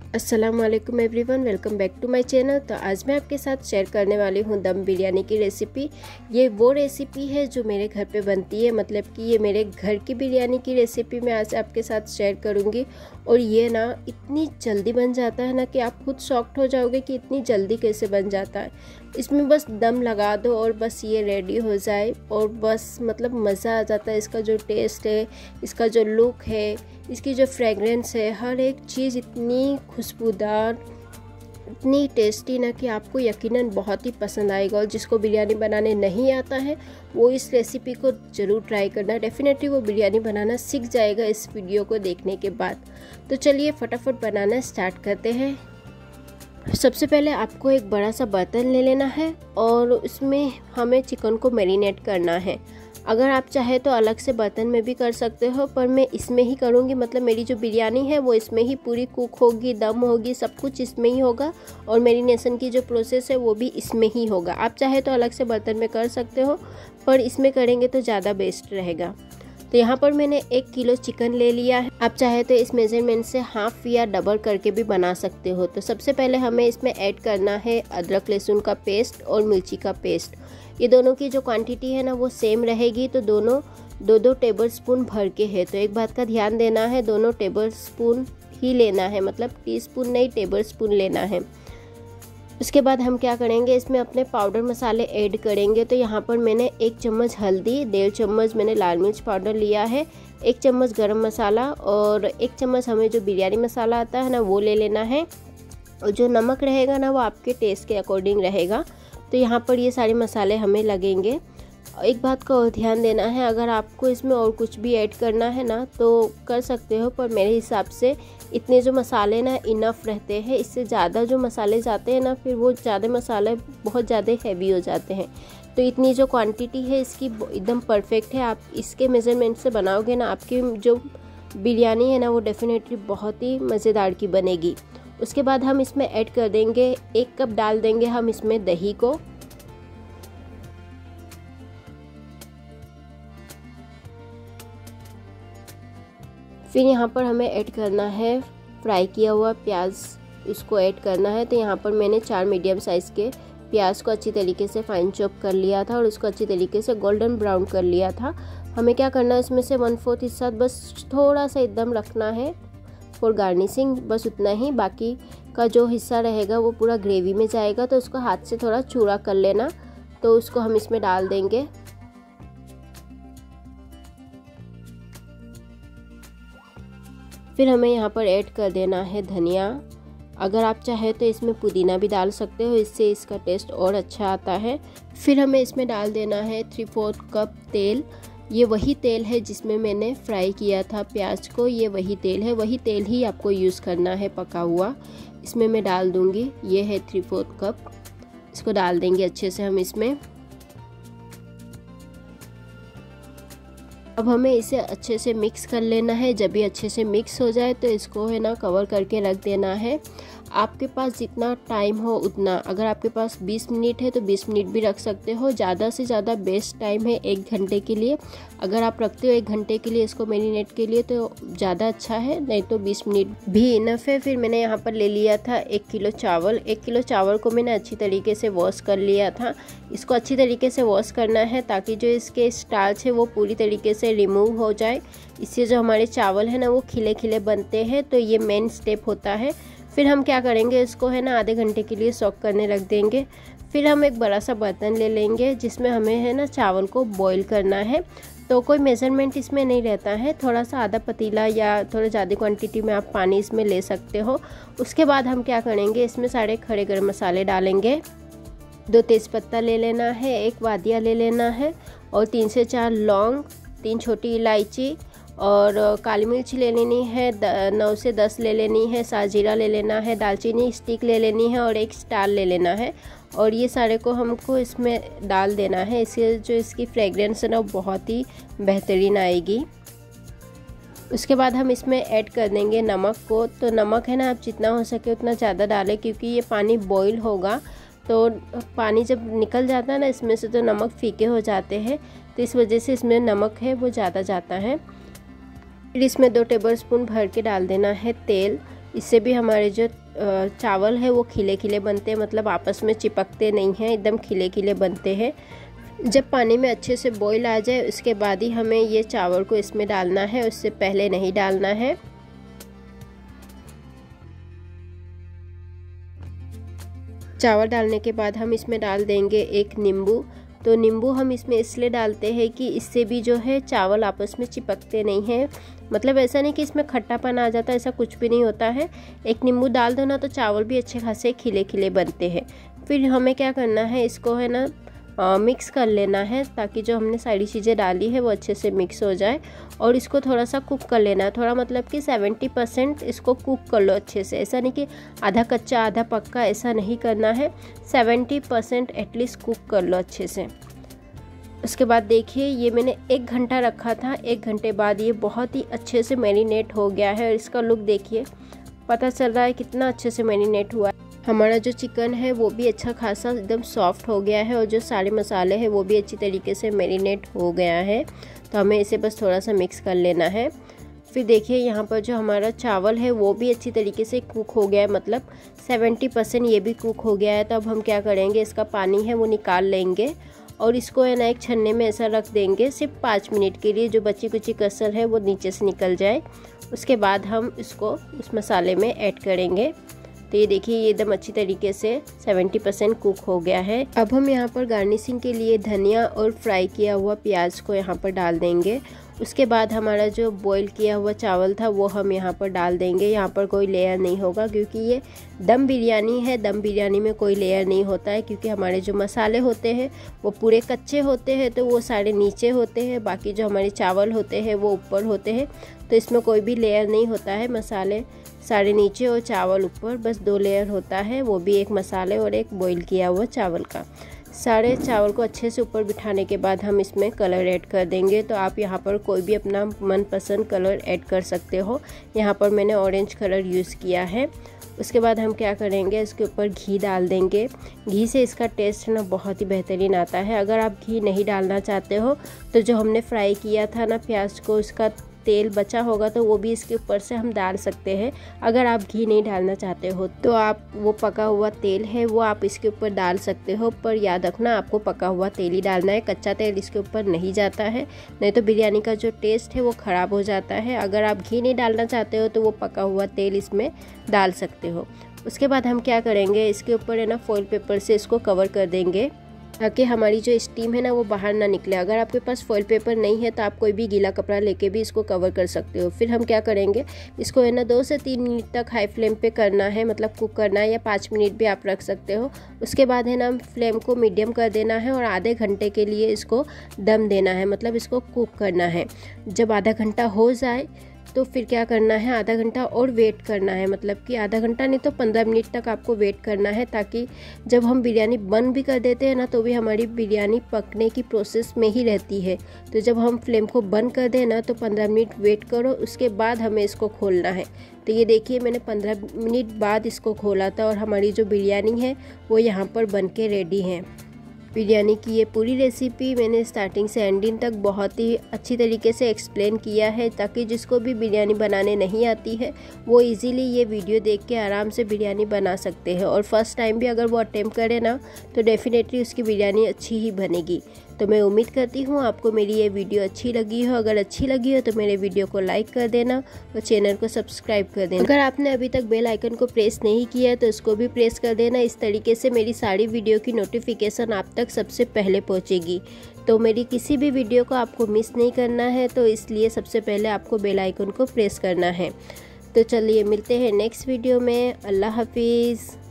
अस्सलाम वालेकुम everyone, welcome back to my channel. तो आज मैं आपके साथ शेयर करने वाली हूँ दम बिरयानी की रेसिपी। ये वो रेसिपी है जो मेरे घर पे बनती है, मतलब कि ये मेरे घर की बिरयानी की रेसिपी मैं आज आपके साथ शेयर करूँगी। और ये ना इतनी जल्दी बन जाता है ना कि आप खुद शॉक्ड हो जाओगे कि इतनी जल्दी कैसे बन जाता है। इसमें बस दम लगा दो और बस ये रेडी हो जाए और बस मतलब मज़ा आ जाता है। इसका जो टेस्ट है, इसका जो लुक है, इसकी जो फ्रेगरेंस है, हर एक चीज़ इतनी खुशबूदार, इतनी टेस्टी ना कि आपको यकीनन बहुत ही पसंद आएगा। और जिसको बिरयानी बनाने नहीं आता है वो इस रेसिपी को ज़रूर ट्राई करना, डेफिनेटली वो बिरयानी बनाना सीख जाएगा इस वीडियो को देखने के बाद। तो चलिए फटाफट बनाना स्टार्ट करते हैं। सबसे पहले आपको एक बड़ा सा बर्तन ले लेना है और उसमें हमें चिकन को मैरिनेट करना है। अगर आप चाहे तो अलग से बर्तन में भी कर सकते हो, पर मैं इसमें ही करूँगी। मतलब मेरी जो बिरयानी है वो इसमें ही पूरी कुक होगी, दम होगी, सब कुछ इसमें ही होगा और मैरिनेशन की जो प्रोसेस है वो भी इसमें ही होगा। आप चाहे तो अलग से बर्तन में कर सकते हो, पर इसमें करेंगे तो ज़्यादा बेस्ट रहेगा। तो यहाँ पर मैंने 1 किलो चिकन ले लिया है। आप चाहे तो इस मेजरमेंट से हाफ या डबल करके भी बना सकते हो। तो सबसे पहले हमें इसमें ऐड करना है अदरक लहसुन का पेस्ट और मिर्ची का पेस्ट। ये दोनों की जो क्वांटिटी है ना वो सेम रहेगी, तो दोनों 2-2 टेबल स्पून भर के है। तो एक बात का ध्यान देना है, दोनों टेबल स्पून ही लेना है, मतलब टीस्पून नहीं टेबल स्पून लेना है। उसके बाद हम क्या करेंगे, इसमें अपने पाउडर मसाले ऐड करेंगे। तो यहाँ पर मैंने 1 चम्मच हल्दी, 1.5 चम्मच मैंने लाल मिर्च पाउडर लिया है, 1 चम्मच गरम मसाला और 1 चम्मच हमें जो बिरयानी मसाला आता है ना वो ले लेना है। और जो नमक रहेगा ना वो आपके टेस्ट के अकॉर्डिंग रहेगा। तो यहाँ पर ये सारे मसाले हमें लगेंगे। एक बात का और ध्यान देना है, अगर आपको इसमें और कुछ भी ऐड करना है ना तो कर सकते हो, पर मेरे हिसाब से इतने जो मसाले ना इनफ रहते हैं। इससे ज़्यादा जो मसाले जाते हैं ना फिर वो ज़्यादा मसाले बहुत ज़्यादा हैवी हो जाते हैं। तो इतनी जो क्वांटिटी है इसकी एकदम परफेक्ट है। आप इसके मेज़रमेंट से बनाओगे ना, आपकी जो बिरयानी है ना वो डेफिनेटली बहुत ही मज़ेदार की बनेगी। उसके बाद हम इसमें ऐड कर देंगे 1 कप डाल देंगे हम इसमें दही को। फिर यहाँ पर हमें ऐड करना है फ्राई किया हुआ प्याज, उसको ऐड करना है। तो यहाँ पर मैंने 4 मीडियम साइज़ के प्याज को अच्छी तरीके से फाइन चॉप कर लिया था और उसको अच्छी तरीके से गोल्डन ब्राउन कर लिया था। हमें क्या करना है, इसमें से 1/4 हिस्सा बस थोड़ा सा एकदम रखना है फॉर गार्निशिंग, बस उतना ही। बाकी का जो हिस्सा रहेगा वो पूरा ग्रेवी में जाएगा। तो उसको हाथ से थोड़ा चूरा कर लेना। तो उसको हम इसमें डाल देंगे। फिर हमें यहाँ पर ऐड कर देना है धनिया। अगर आप चाहे तो इसमें पुदीना भी डाल सकते हो, इससे इसका टेस्ट और अच्छा आता है। फिर हमें इसमें डाल देना है 3/4 कप तेल। ये वही तेल है जिसमें मैंने फ्राई किया था प्याज को, ये वही तेल है, वही तेल ही आपको यूज़ करना है पका हुआ। इसमें मैं डाल दूँगी, ये है 3/4 कप। इसको डाल देंगे अच्छे से हम इसमें। अब हमें इसे अच्छे से मिक्स कर लेना है। जब ये अच्छे से मिक्स हो जाए तो इसको है ना कवर करके रख देना है। आपके पास जितना टाइम हो उतना, अगर आपके पास 20 मिनट है तो 20 मिनट भी रख सकते हो। ज़्यादा से ज़्यादा बेस्ट टाइम है 1 घंटे के लिए। अगर आप रखते हो 1 घंटे के लिए इसको मैरिनेट के लिए तो ज़्यादा अच्छा है, नहीं तो 20 मिनट भी इनफ है। फिर मैंने यहाँ पर ले लिया था 1 किलो चावल। 1 किलो चावल को मैंने अच्छी तरीके से वॉश कर लिया था। इसको अच्छी तरीके से वॉश करना है ताकि जो इसके स्टार्च है वो पूरी तरीके से रिमूव हो जाए। इससे जो हमारे चावल है ना वो खिले खिले बनते हैं। तो ये मेन स्टेप होता है। फिर हम क्या करेंगे, इसको है ना आधे घंटे के लिए सॉक करने रख देंगे। फिर हम एक बड़ा सा बर्तन ले लेंगे जिसमें हमें है ना चावल को बॉईल करना है। तो कोई मेज़रमेंट इसमें नहीं रहता है, थोड़ा सा आधा पतीला या थोड़ा ज़्यादा क्वांटिटी में आप पानी इसमें ले सकते हो। उसके बाद हम क्या करेंगे, इसमें सारे खड़े गरम मसाले डालेंगे। 2 तेज़पत्ता ले लेना है, 1 वादिया ले लेना है और 3 से 4 लौंग, 3 छोटी इलायची और काली मिर्च ले लेनी है, 9 से 10 ले लेनी है, साजीरा ले लेना है, दालचीनी स्टिक ले लेनी है और 1 स्टार ले लेना है। और ये सारे को हमको इसमें डाल देना है। इससे जो इसकी फ्रेगरेंस है ना बहुत ही बेहतरीन आएगी। उसके बाद हम इसमें ऐड कर देंगे नमक को। तो नमक है ना आप जितना हो सके उतना ज़्यादा डालें, क्योंकि ये पानी बॉईल होगा तो पानी जब निकल जाता है ना इसमें से तो नमक फीके हो जाते हैं। तो इस वजह से इसमें नमक है वो ज़्यादा जाता है। फिर इसमें 2 टेबलस्पून भर के डाल देना है तेल। इससे भी हमारे जो चावल है वो खिले खिले बनते हैं, मतलब आपस में चिपकते नहीं हैं, एकदम खिले खिले बनते हैं। जब पानी में अच्छे से बॉईल आ जाए उसके बाद ही हमें ये चावल को इसमें डालना है, उससे पहले नहीं डालना है। चावल डालने के बाद हम इसमें डाल देंगे एक नींबू। तो नींबू हम इसमें इसलिए डालते हैं कि इससे भी जो है चावल आपस में चिपकते नहीं हैं, मतलब ऐसा नहीं कि इसमें खट्टापन आ जाता है, ऐसा कुछ भी नहीं होता है। एक नींबू डाल दो ना तो चावल भी अच्छे खासे खिले खिले बनते हैं। फिर हमें क्या करना है, इसको है ना मिक्स कर लेना है ताकि जो हमने सारी चीज़ें डाली है वो अच्छे से मिक्स हो जाए। और इसको थोड़ा सा कुक कर लेना है, थोड़ा मतलब कि 70% इसको कुक कर लो अच्छे से, ऐसा नहीं कि आधा कच्चा आधा पक्का, ऐसा नहीं करना है। 70% एटलीस्ट कुक कर लो अच्छे से। उसके बाद देखिए ये मैंने 1 घंटा रखा था, 1 घंटे बाद ये बहुत ही अच्छे से मैरिनेट हो गया है। और इसका लुक देखिए, पता चल रहा है कितना अच्छे से मैरिनेट हुआ है। हमारा जो चिकन है वो भी अच्छा खासा एकदम सॉफ्ट हो गया है और जो सारे मसाले हैं वो भी अच्छी तरीके से मैरिनेट हो गया है। तो हमें इसे बस थोड़ा सा मिक्स कर लेना है। फिर देखिए यहाँ पर जो हमारा चावल है वो भी अच्छी तरीके से कुक हो गया है, मतलब 70% ये भी कुक हो गया है। तो अब हम क्या करेंगे, इसका पानी है वो निकाल लेंगे और इसको है ना एक छन्ने में ऐसा रख देंगे सिर्फ 5 मिनट के लिए, जो बची कुची कसर है वो नीचे से निकल जाए। उसके बाद हम इसको उस मसाले में ऐड करेंगे। तो ये देखिए ये एकदम अच्छी तरीके से 70% कुक हो गया है। अब हम यहाँ पर गार्निशिंग के लिए धनिया और फ्राई किया हुआ प्याज को यहाँ पर डाल देंगे। उसके बाद हमारा जो बॉईल किया हुआ चावल था वो हम यहाँ पर डाल देंगे। यहाँ पर कोई लेयर नहीं होगा क्योंकि ये दम बिरयानी है। दम बिरयानी में कोई लेयर नहीं होता है क्योंकि हमारे जो मसाले होते हैं वो पूरे कच्चे होते हैं, तो वो सारे नीचे होते हैं, बाकी जो हमारे चावल होते हैं वो ऊपर होते हैं। तो इसमें कोई भी लेयर नहीं होता है, मसाले सारे नीचे और चावल ऊपर, बस 2 लेयर होता है, वो भी एक मसाले और एक बॉईल किया हुआ चावल का। सारे चावल को अच्छे से ऊपर बिठाने के बाद हम इसमें कलर ऐड कर देंगे। तो आप यहाँ पर कोई भी अपना मनपसंद कलर ऐड कर सकते हो। यहाँ पर मैंने ऑरेंज कलर यूज़ किया है। उसके बाद हम क्या करेंगे, इसके ऊपर घी डाल देंगे। घी से इसका टेस्ट ना बहुत ही बेहतरीन आता है। अगर आप घी नहीं डालना चाहते हो तो जो हमने फ्राई किया था ना प्याज को, उसका तेल बचा होगा तो वो भी इसके ऊपर से हम डाल सकते हैं। अगर आप घी नहीं डालना चाहते हो तो आप वो पका हुआ तेल है वो आप इसके ऊपर डाल सकते हो, पर याद रखना आपको पका हुआ तेल ही डालना है, कच्चा तेल इसके ऊपर नहीं जाता है, नहीं तो बिरयानी का जो टेस्ट है वो ख़राब हो जाता है। अगर आप घी नहीं डालना चाहते हो तो वो पका हुआ तेल इसमें डाल सकते हो। उसके बाद हम क्या करेंगे, इसके ऊपर है ना फॉइल पेपर से इसको कवर कर देंगे ताकि हमारी जो स्टीम है ना वो बाहर ना निकले। अगर आपके पास फॉइल पेपर नहीं है तो आप कोई भी गीला कपड़ा लेके भी इसको कवर कर सकते हो। फिर हम क्या करेंगे, इसको है ना 2 से 3 मिनट तक हाई फ्लेम पे करना है, मतलब कुक करना है, या 5 मिनट भी आप रख सकते हो। उसके बाद है ना फ्लेम को मीडियम कर देना है और आधे घंटे के लिए इसको दम देना है, मतलब इसको कुक करना है। जब आधा घंटा हो जाए तो फिर क्या करना है, आधा घंटा और वेट करना है, मतलब कि आधा घंटा नहीं तो 15 मिनट तक आपको वेट करना है, ताकि जब हम बिरयानी बंद भी कर देते हैं ना तो भी हमारी बिरयानी पकने की प्रोसेस में ही रहती है। तो जब हम फ्लेम को बंद कर दें ना तो 15 मिनट वेट करो, उसके बाद हमें इसको खोलना है। तो ये देखिए मैंने 15 मिनट बाद इसको खोला था और हमारी जो बिरयानी है वो यहाँ पर बन के रेडी है। बिरयानी की ये पूरी रेसिपी मैंने स्टार्टिंग से एंडिंग तक बहुत ही अच्छी तरीके से एक्सप्लेन किया है, ताकि जिसको भी बिरयानी बनाने नहीं आती है वो इजीली ये वीडियो देख के आराम से बिरयानी बना सकते हैं। और फर्स्ट टाइम भी अगर वो अटेम्प्ट करे ना तो डेफिनेटली उसकी बिरयानी अच्छी ही बनेगी। तो मैं उम्मीद करती हूँ आपको मेरी ये वीडियो अच्छी लगी हो। अगर अच्छी लगी हो तो मेरे वीडियो को लाइक कर देना और चैनल को सब्सक्राइब कर देना। अगर आपने अभी तक बेल आइकन को प्रेस नहीं किया है तो इसको भी प्रेस कर देना। इस तरीके से मेरी सारी वीडियो की नोटिफिकेशन आप तक सबसे पहले पहुँचेगी। तो मेरी किसी भी वीडियो को आपको मिस नहीं करना है, तो इसलिए सबसे पहले आपको बेल आइकन को प्रेस करना है। तो चलिए मिलते हैं नेक्स्ट वीडियो में। अल्लाह हाफिज़।